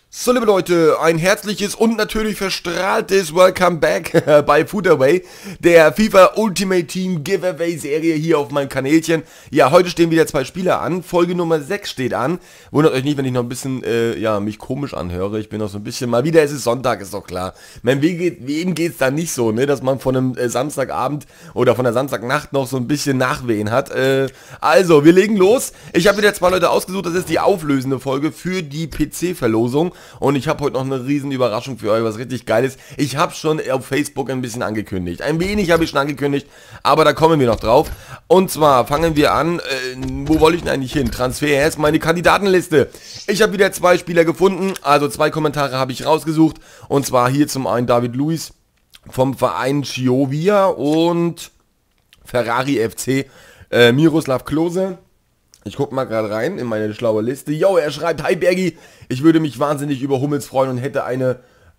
So, liebe Leute, ein herzliches und natürlich verstrahltes Welcome back bei Foodaway, der FIFA Ultimate Team Giveaway Serie hier auf meinem Kanälchen. Ja, heute stehen wieder zwei Spieler an, Folge Nummer 6 steht an. Wundert euch nicht, wenn ich noch ein bisschen, mich komisch anhöre. Ich bin noch so ein bisschen, mal wieder, es ist Sonntag, ist doch klar. Wem geht's da nicht so, ne, dass man von einem Samstagabend oder von der Samstagnacht noch so ein bisschen Nachwehen hat. Also, wir legen los. Ich habe wieder zwei Leute ausgesucht, das ist die auflösende Folge für die PC-Verlosung. Und ich habe heute noch eine riesen Überraschung für euch, was richtig geil ist. Ich habe schon auf Facebook ein bisschen angekündigt. Ein wenig habe ich schon angekündigt, aber da kommen wir noch drauf. Und zwar fangen wir an, wo wollte ich denn eigentlich hin? Transfer ist meine Kandidatenliste. Ich habe wieder zwei Spieler gefunden, also zwei Kommentare habe ich rausgesucht. Und zwar hier zum einen David Luiz vom Verein Chiovia und Ferrari FC, Miroslav Klose. Ich guck mal gerade rein in meine schlaue Liste. Jo, er schreibt: Hi Bergi, ich würde mich wahnsinnig über Hummels freuen und hätte eine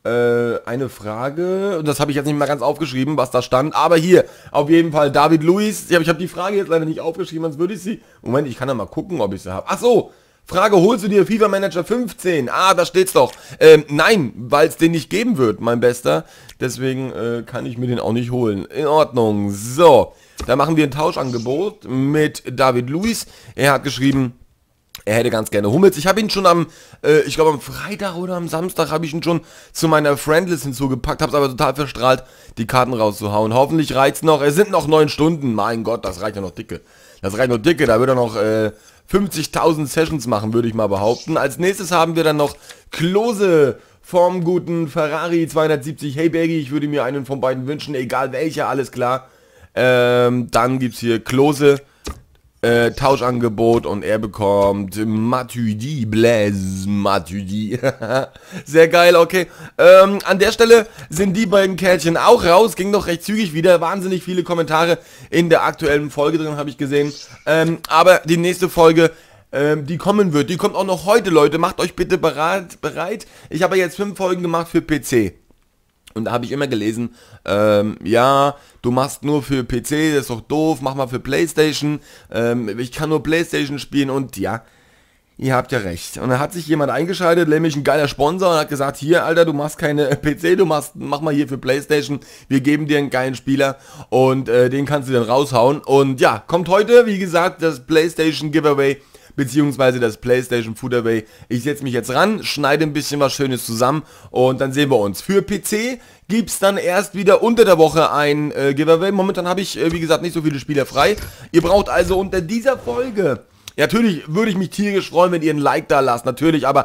Frage. Das habe ich jetzt nicht mal ganz aufgeschrieben, was da stand. Aber hier, auf jeden Fall David Luiz. Ich habe die Frage jetzt leider nicht aufgeschrieben, sonst würde ich sie... Moment, ich kann ja mal gucken, ob ich sie habe. Ach so, Frage: Holst du dir FIFA Manager 15? Ah, da steht's doch. Nein, weil es den nicht geben wird, mein Bester. Deswegen kann ich mir den auch nicht holen. In Ordnung, so. Da machen wir ein Tauschangebot mit David Luiz. Er hat geschrieben, er hätte ganz gerne Hummels. Ich habe ihn schon ich glaube am Freitag oder am Samstag habe ich ihn schon zu meiner Friendlist hinzugepackt, habe es aber total verstrahlt, die Karten rauszuhauen. Hoffentlich reicht's noch. Es sind noch 9 Stunden. Mein Gott, das reicht ja noch dicke. Das reicht noch dicke. Da wird er noch 50.000 Sessions machen, würde ich mal behaupten. Als nächstes haben wir dann noch Klose vom guten Ferrari 270. Hey Bergi, ich würde mir einen von beiden wünschen, egal welcher, alles klar. Dann gibt es hier Klose, Tauschangebot, und er bekommt Matuidi, Blaise Matuidi. Sehr geil, okay. An der Stelle sind die beiden Kerlchen auch raus, ging doch recht zügig wieder, wahnsinnig viele Kommentare in der aktuellen Folge drin, habe ich gesehen. Aber die nächste Folge, die kommen wird, die kommt auch noch heute, Leute, macht euch bitte bereit. Ich habe jetzt 5 Folgen gemacht für PC. Und da habe ich immer gelesen, ja, du machst nur für PC, das ist doch doof, mach mal für PlayStation, ich kann nur PlayStation spielen, und ja, ihr habt ja recht. Und da hat sich jemand eingeschaltet, nämlich ein geiler Sponsor, und hat gesagt: Hier, Alter, du machst keine PC, mach mal hier für PlayStation, wir geben dir einen geilen Spieler und den kannst du dann raushauen. Und ja, kommt heute, wie gesagt, das PlayStation Giveaway, beziehungsweise das PlayStation Foodaway. Ich setze mich jetzt ran, schneide ein bisschen was Schönes zusammen und dann sehen wir uns. Für PC gibt es dann erst wieder unter der Woche ein Giveaway. Momentan habe ich, wie gesagt, nicht so viele Spieler frei. Ihr braucht also unter dieser Folge... Ja, natürlich würde ich mich tierisch freuen, wenn ihr ein Like da lasst, natürlich, aber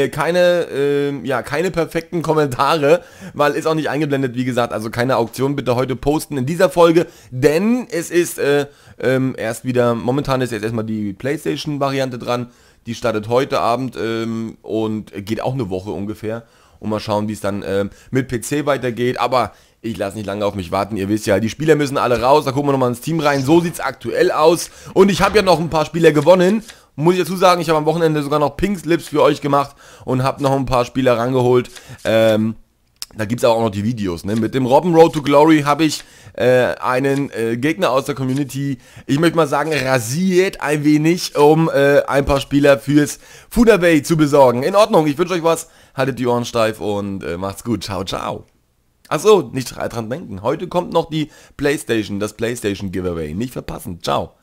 keine perfekten Kommentare, weil ist auch nicht eingeblendet, wie gesagt, also keine Auktion bitte heute posten in dieser Folge, denn es ist erst wieder, momentan ist jetzt erstmal die PlayStation-Variante dran, die startet heute Abend und geht auch eine Woche ungefähr, und mal schauen, wie es dann mit PC weitergeht, aber... Ich lasse nicht lange auf mich warten, ihr wisst ja, die Spieler müssen alle raus, da gucken wir nochmal ins Team rein, so sieht es aktuell aus. Und ich habe ja noch ein paar Spieler gewonnen, muss ich dazu sagen, ich habe am Wochenende sogar noch Pink Slips für euch gemacht und habe noch ein paar Spieler rangeholt. Da gibt es auch noch die Videos, ne? Mit dem Robben Road to Glory habe ich einen Gegner aus der Community, ich möchte mal sagen, rasiert ein wenig, um ein paar Spieler fürs Foodaway zu besorgen. In Ordnung, ich wünsche euch was, haltet die Ohren steif und macht's gut, ciao, ciao. Achso, nicht dran denken. Heute kommt noch das PlayStation Giveaway. Nicht verpassen. Ciao.